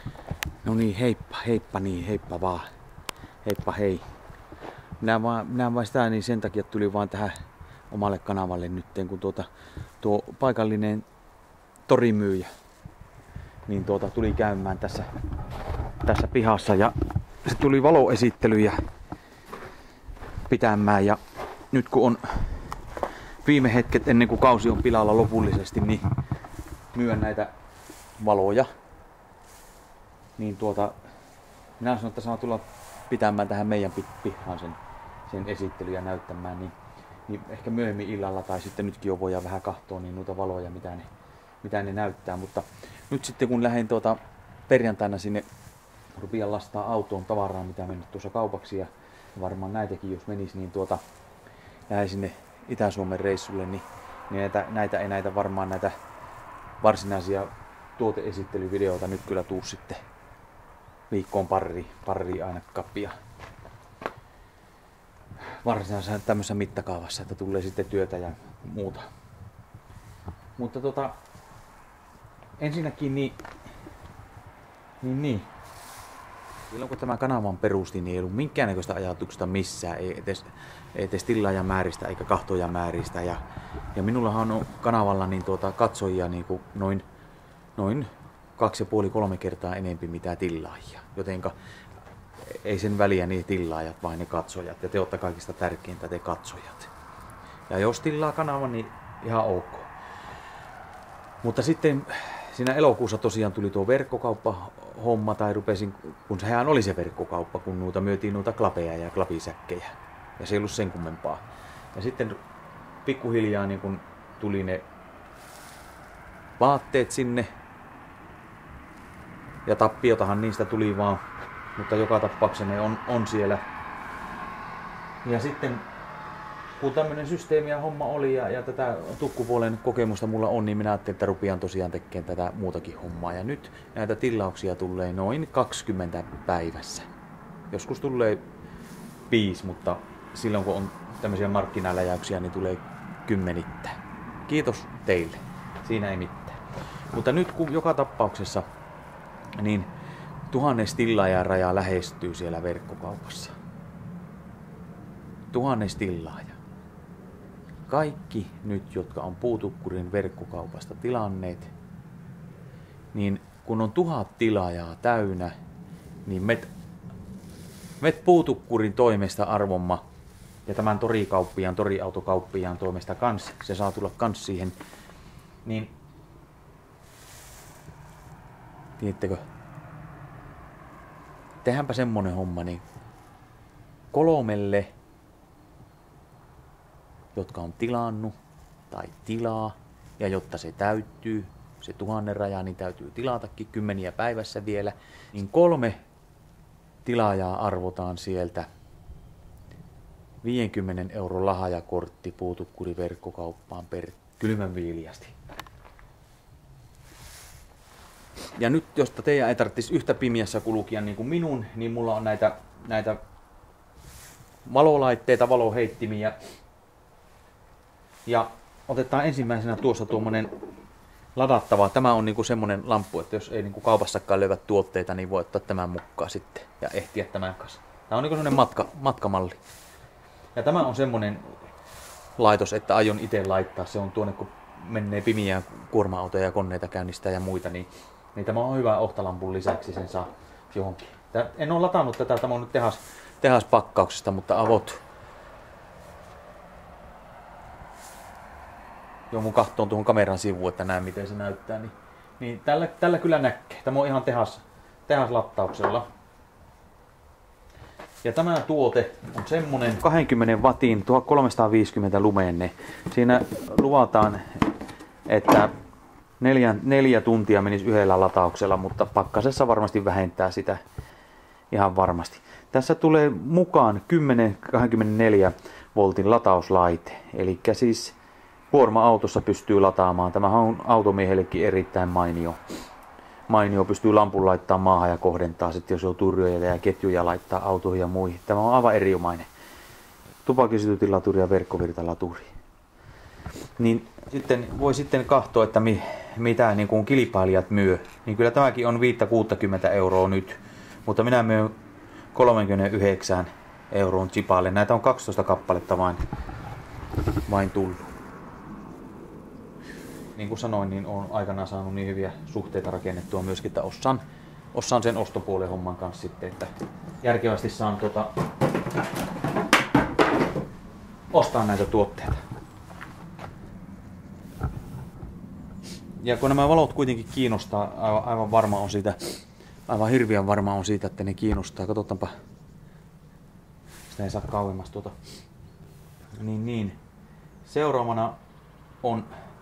No niin, heippa niin, heippa vaan. Heippa hei. Minä vaan sitä niin sen takia tuli vaan tähän omalle kanavalle nytten, kun tuo paikallinen torimyyjä niin tuli käymään tässä pihassa ja se tuli valoesittelyjä pitämään ja nyt kun on viime hetket ennen kuin kausi on pilalla lopullisesti, niin myön näitä valoja. Niin minä sanoin, että saan tulla pitämään tähän meidän pihaan sen esittelyä näyttämään, niin ehkä myöhemmin illalla tai sitten nytkin jo voidaan vähän katsoa niin noita valoja, mitä ne näyttää. Mutta nyt sitten kun lähdin perjantaina sinne, rupean lastaa autoon tavaraa, mitä mennyt tuossa kaupaksi ja varmaan näitäkin jos menisi, niin lähdin sinne Itä-Suomen reissulle, niin näitä varmaan näitä varsinaisia tuoteesittelyvideoita nyt kyllä tuu sitten viikkoon pari aina kappia. Varsinaisessa tämmöisessä mittakaavassa, että tulee sitten työtä ja muuta. Mutta ensinnäkin niin. Silloin kun tämä kanavan perusti, niin ei ollut minkäännäköistä ajatuksesta missään, ei edes tilaajamääristä eikä kahtojamääristä. Ja minullahan on kanavalla niin katsojia niin kuin noin 2,5-3 kertaa enempi mitä tilaajia. Jotenka ei sen väliä niin tilaajat, vaan ne katsojat. Ja te olette kaikista tärkeintä, te katsojat. Ja jos tilaa kanavan, niin ihan ok. Mutta sitten siinä elokuussa tosiaan tuli tuo verkkokauppa-homma, tai rupesin, kun sehän oli se verkkokauppa, kun myytiin noita klapeja ja klapisäkkejä. Ja se ei ollut sen kummempaa. Ja sitten pikkuhiljaa niin kun tuli ne vaatteet sinne. Ja tappiotahan niistä tuli vaan, mutta joka tapauksessa ne on siellä. Ja sitten kun tämmönen systeemi ja homma oli ja tätä tukkupuolen kokemusta mulla on, niin minä ajattelin, että rupean tosiaan tekemään tätä muutakin hommaa. Ja nyt näitä tilauksia tulee noin 20 päivässä. Joskus tulee 5, mutta silloin kun on tämmöisiä markkinaläjäyksiä, niin tulee 10. Kiitos teille. Siinä ei mitään. Mutta nyt kun joka tapauksessa niin 1000 tilaajan raja lähestyy siellä verkkokaupassa. 1000 tilaaja. Kaikki nyt, jotka on Puutukkurin verkkokaupasta tilanneet, niin kun on 1000 tilaajaa täynnä, niin met Puutukkurin toimesta arvomma ja tämän toriautokauppiaan toimesta kans, se saa tulla kans siihen, niin tiedättekö, tehdäänpä semmonen homma, niin 3, jotka on tilannut tai tilaa, ja jotta se täyttyy, se 1000 raja, niin täytyy tilatakin 10 päivässä vielä, niin 3 tilaajaa arvotaan sieltä 50 € lahjakortti Puutukkuri verkkokauppaan per kylmänviiliästi. Ja nyt, josta teidän ei tarvitsisi yhtä pimiässä kulkia niin kuin minun, niin mulla on näitä valolaitteita, valoheittimiä. Ja otetaan ensimmäisenä tuossa tuommoinen ladattava. Tämä on niinku semmonen lamppu, että jos ei niinku kaupassakaan löyvä tuotteita, niin voi ottaa tämän mukaan sitten ja ehtiä tämän kanssa. Tämä on niinku semmonen matkamalli. Ja tämä on semmonen laitos, että aion itse laittaa. Se on tuonne, kun menee pimiä kuorma-autoja ja koneita käynnistää ja muita, niin tämä on hyvä ohtalampun lisäksi, sen saa johonkin. En ole latannut tätä, tämä on nyt tehaspakkauksesta, mutta avot. Joo, mun kattoon tuohon kameran sivuun, että näen miten se näyttää. Niin tällä kyllä näkee. Tämä on ihan tehaslattauksella. Ja tämä tuote on semmonen 20 wattin 1350 lumenne. Siinä luvataan, että 4 tuntia menisi yhdellä latauksella, mutta pakkasessa varmasti vähentää sitä ihan varmasti. Tässä tulee mukaan 10-24 voltin latauslaite. Eli siis kuorma-autossa pystyy lataamaan. Tämähän on automiehellekin erittäin mainio. Pystyy lampun laittaa maahan ja kohdentaa sitten, jos on turjoja ja ketjuja laittaa autoihin ja muihin. Tämä on aivan erinomainen. Tupakisytytilaturi ja verkkovirtalaturi. niin sitten voi sitten katsoa, että mitä niin kuin kilpailijat myy. Niin kyllä tämäkin on 5-60 euroa nyt, mutta minä myyn 39 euroon chipalle. Näitä on 12 kappaletta vain tullut. Niin kuin sanoin, niin olen aikanaan saanut niin hyviä suhteita rakennettua myöskin, että osaan sen ostopuolen homman kanssa sitten, että järkevästi saan ostaa näitä tuotteita. Ja kun nämä valot kuitenkin kiinnostaa, aivan varma on siitä, aivan hirviän varma on siitä, että ne kiinnostaa. Katsotaanpa, sitä ei saa kauemmas tuota. Niin. Seuraavana on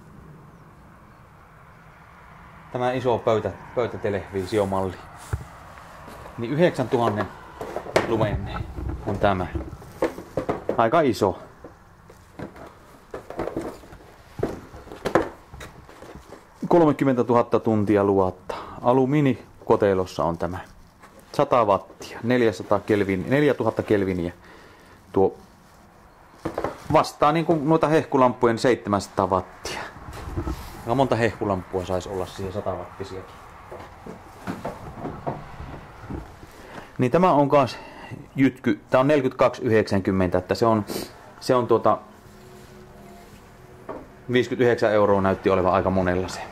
tämä iso pöytätelevisiomalli. Niin 9000 lumenne on tämä. Aika iso. – 30 000 tuntia luottaa. Alumiinikotelossa on tämä. 100 wattia, 4000 kelviniä. Tuo vastaa niin kuin noita hehkulampujen 700 wattia. Ja monta hehkulampua saisi olla siihen 100 wattisiakin. Niin tämä on kans jytky. Tää on 42,90, että se on 59 euroa näytti olevan aika monella se.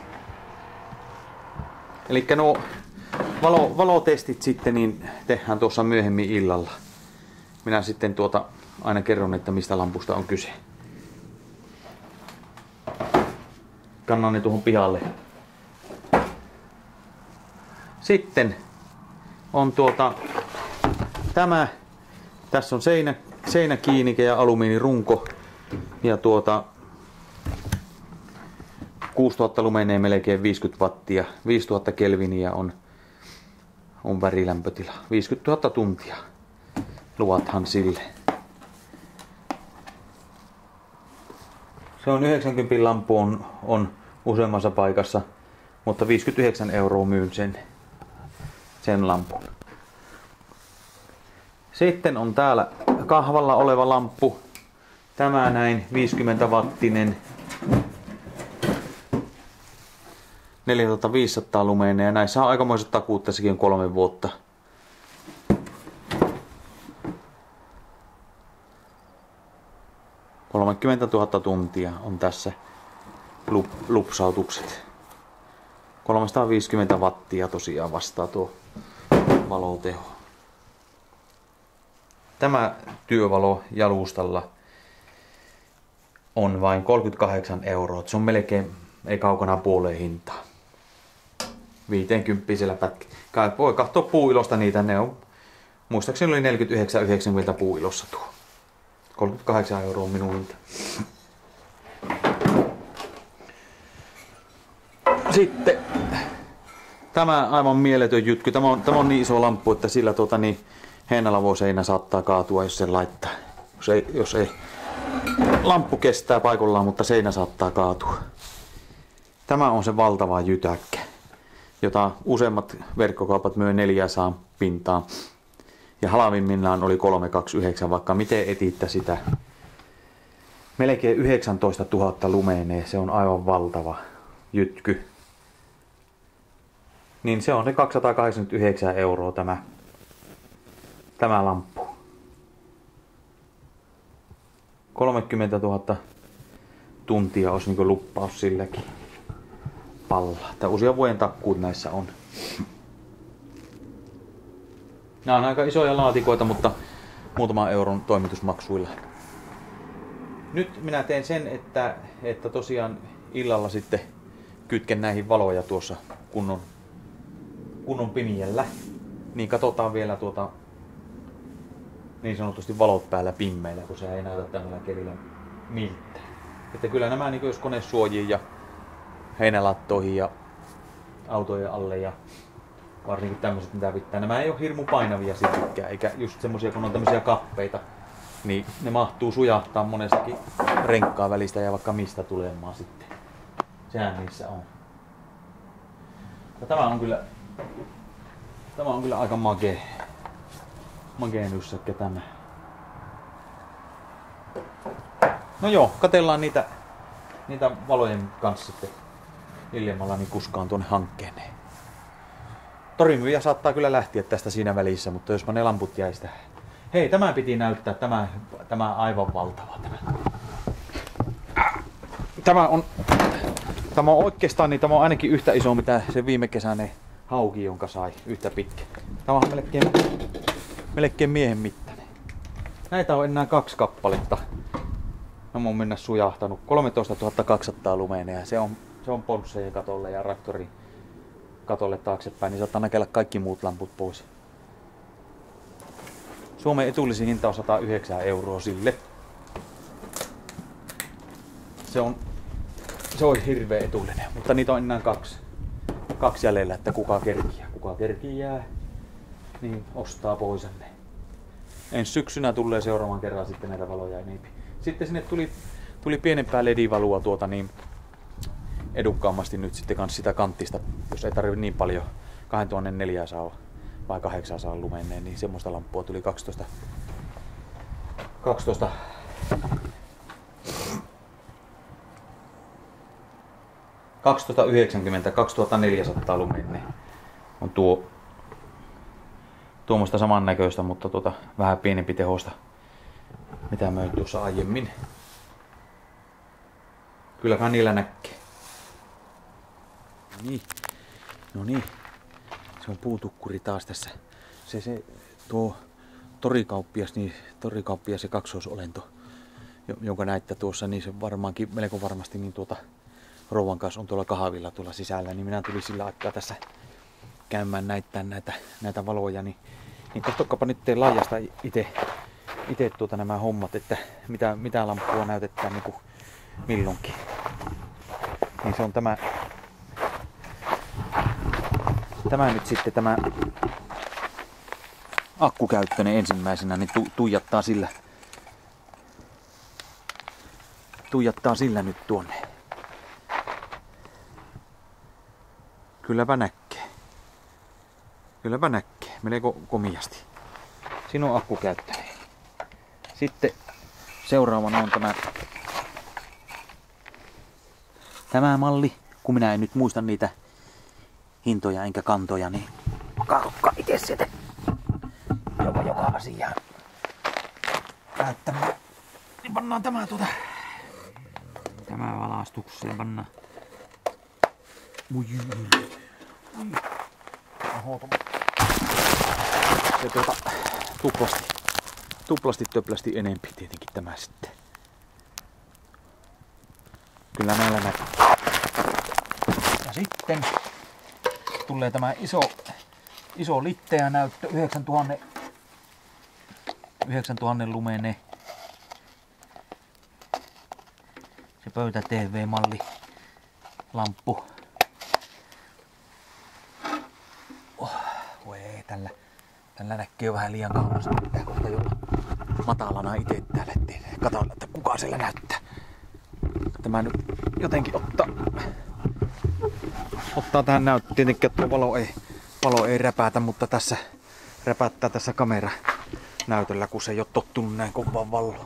Elikkä nuo valotestit sitten niin tehdään tuossa myöhemmin illalla. Minä sitten aina kerron, että mistä lampusta on kyse. Kannan ne tuohon pihalle. Sitten on tämä. Tässä on seinäkiinnike ja alumiinirunko. Ja 6000 lumenee melkein 50 wattia. 5000 kelviniä on värilämpötila. 50 000 tuntia. Luvathan sille. Se on 90 lampu on useammassa paikassa, mutta 59 euroa myyn sen lampun. Sitten on täällä kahvalla oleva lamppu. Tämä näin 50 wattinen. 4500 lumenee ja näissä on aikamoiset takuut, tässäkin on 3 vuotta. – 30 000 tuntia on tässä lupsautukset. 350 wattia tosiaan vastaa tuo valoteho. Tämä työvalo jalustalla on vain 38 euroa. Se on melkein ei kaukana puoleen hintaa. 50 siellä pätkä. Voi katsoa puuilosta niitä. Ne on, muistaakseni oli 49,90 puuilossa tuo. 38 euroa minun hinta. Sitten tämä aivan mieletön jytky. Tämä on niin iso lamppu, että sillä heinälavoseinä saattaa kaatua, jos sen laittaa. Jos ei. Lamppu kestää paikallaan, mutta seinä saattaa kaatua. Tämä on se valtava jytäkkä, jota useimmat verkkokaupat myy 400 pintaan. Ja halvimmillaan oli 329, vaikka miten etitte sitä. Melkein 19 000 lumenee, se on aivan valtava jytky. Niin se on se 289 euroa tämä lamppu. 30 000 tuntia olisi niin kuin luppaus silläkin palla. Tää usean vuoden takkuut näissä on. Nämä on aika isoja laatikoita, mutta muutaman euron toimitusmaksuilla. Nyt minä teen sen, että tosiaan illalla sitten kytken näihin valoja tuossa kunnon pimiellä. Niin katsotaan vielä niin sanotusti valot päällä pimmeillä, kun se ei näytä tämmöllä kelillä miltään. Että kyllä nämä niin jos konesuojiin ja heinälattoihin ja autojen alle ja varsinkin tämmöiset mitä pitää. Nämä ei ole hirmu painavia siltikään, eikä just semmosia kun on tämmöisiä kappeita, niin ne mahtuu sujahtaa monestakin renkkaa välistä ja vaikka mistä tulemaan sitten. Sehän niissä on. Ja tämä on kyllä aika magee nyssäkkä tämä. No joo, katellaan niitä niitä valojen kanssa sitten hiljemmalla niin kuskaan tuonne hankkeen. Torimyyjä saattaa kyllä lähteä tästä siinä välissä, mutta jospa ne lamput jäisi tähän. Hei, tämä piti näyttää, tämä aivan valtava tämä on oikeastaan niin, tämä on ainakin yhtä iso mitä se viime kesäinen hauki, jonka sai yhtä pitkä. Tämä on melkein miehen mittainen. Näitä on enää 2 kappaletta. Mä oon mennä sujahtanut 13 200 lumeen ja se on Ponsseen katolle ja traktorin katolle taaksepäin, niin saattaa näkellä kaikki muut lamput pois. Suomen etullisin hinta on 109 € sille. Se on hirveä etullinen, mutta niitä on enää 2 jäljellä, että kuka kerkiää, niin ostaa pois ne. Ensi syksynä tulee seuraavan kerran sitten näitä valoja enemmän. Sitten sinne tuli pienempää ledivalua niin edukkaammasti nyt sitten kans sitä kanttista, jos ei tarvitse niin paljon 2400 vai 800 lumenneen, niin semmoista lamppua tuli 1290 2400 lumenneen on tuommoista samannäköistä, mutta vähän pienempi tehosta mitä möin tuossa aiemmin. Kyllähän niillä näkee. No niin. Se on puutukkuri taas tässä. Tuo torikauppias ja kaksoisolento, jonka näyttää tuossa, niin se varmaankin melko varmasti niin rouvan kanssa on tuolla kahvilla tuolla sisällä, niin minä tulin sillä aikaa tässä käymään näyttää näitä valoja, niin katsokaapa nyt laajasta itse nämä hommat, että mitä lamppua näytetään niin kuin milloinkin. Niin se on tämä nyt tämä akkukäyttöinen ensimmäisenä, niin tuijattaa sillä nyt tuonne. Kylläpä näkee, melko komiasti. Siinä on akkukäyttöinen. Sitten seuraavana on tämä malli, kun minä en nyt muista niitä hintoja enkä kantoja, niin katokka itse sitten joka asiaan käyttämään. Niin pannaan tämä valaistukseen, pannaan. Se tuplasti töplästi enempi tietenkin tämä sitten. Kyllä näillä näkyy. Ja sitten tulee tämä iso litteä näyttö 9000 lumene. Se pöytä TV-malli lamppu. Tällä näkee vähän liian kauas. Pitää kohta olla matalana itse täällä, ettei katsoa, että kuka siellä näyttää. Tämä nyt jotenkin ottaa tähän näyttöön. Tietenkin, että valo ei räpäätä, mutta tässä räpättää tässä kameranäytöllä, kun se ei ole tottunut näin kovaan valoon.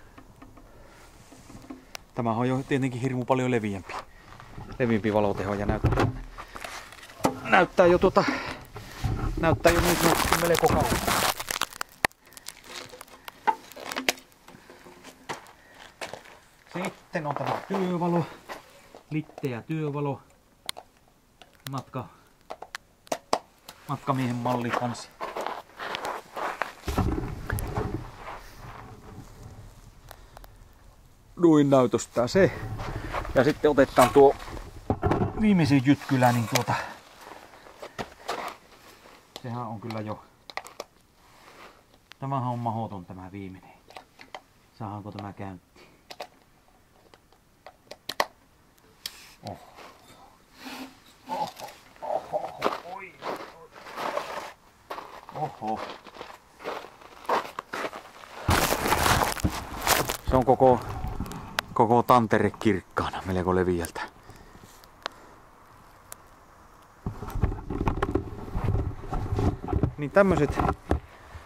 Tämä on jo tietenkin hirmu paljon leviämpi valoteho ja näyttää jo niin sanotusti melko kauan. Sitten on tämä työvalo, litteä työvalo, matkamiehen malli kanssa. Noin näytöstää se. Ja sitten otetaan tuo viimeisin jytkylä, niin sehän on kyllä jo. Tämähän on mahdoton tämä viimeinen. Saadaanko tämä käyntiin? Oho. Se on koko tantere kirkkaana melko leviältä. Niin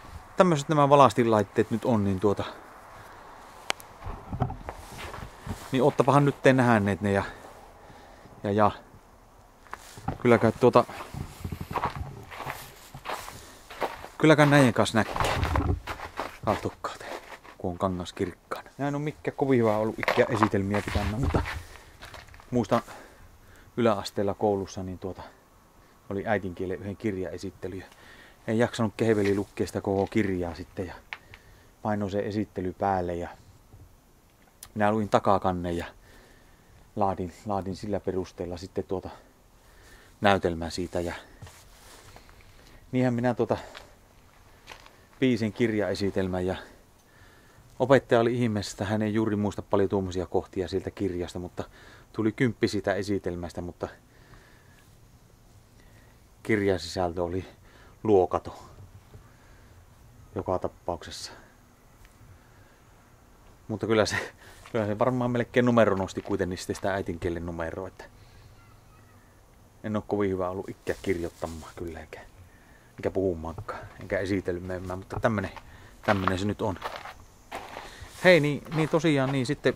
tämmöiset nämä valastinlaitteet nyt on, niin Niin oottapahan nyt te nähneet ne ja kylläkään näiden kanssa näkee. Katokkaa te, kun on kangas kirkkaana. Nää en oo mikään kovin hyvä ollut ikään esitelmiä pitämään, mutta muistan yläasteella koulussa niin oli äidinkielen yhden kirjan esittely. En jaksanut kehveli lukea sitä koko kirjaa sitten ja painoin se esittely päälle ja minä luin takakannen ja laadin sillä perusteella sitten näytelmää siitä ja niinhän minä biisin kirjaesitelmän ja opettaja oli ihmeessä, että hän ei juuri muista paljon tuommoisia kohtia sieltä kirjasta, mutta tuli 10 siitä esitelmästä, mutta kirjan sisältö oli luokaton joka tapauksessa. Mutta kyllä se varmaan melkein numero nosti kuitenkin sitä äidinkielen numeroa, että en ole kovin hyvä ollut ikään kirjoittamaan kyllä, enkä puhumaankaan, enkä esitelmään, mutta tämmönen se nyt on. Hei, niin tosiaan, niin sitten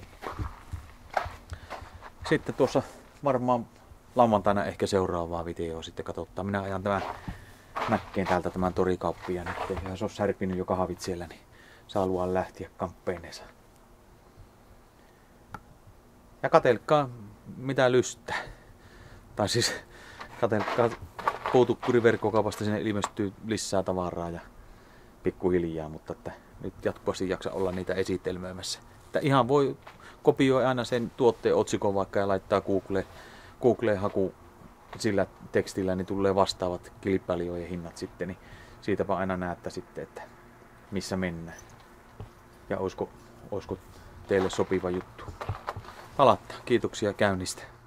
tuossa varmaan lauantaina ehkä seuraavaa videoa sitten katsottaa. Minä ajan tämän mäkkeen täältä tämän torikauppiaan, ettei se ole särpinyt jo kahvit siellä, niin saa luoda lähteä kamppeineensa. Ja katselkaa mitä lystää. Tai siis katselkaa puutukkuriverkkokaupasta, sinne ilmestyy lisää tavaraa ja pikkuhiljaa, mutta että nyt jatkuvasti jaksa olla niitä esitelmöimässä. Että ihan voi kopioida aina sen tuotteen otsikon vaikka ja laittaa Googleen haku sillä tekstillä, niin tulee vastaavat kilpailijoiden hinnat sitten, niin siitäpä aina näette sitten, että missä mennään. Ja olisiko teille sopiva juttu. Palatta. Kiitoksia käynnistä.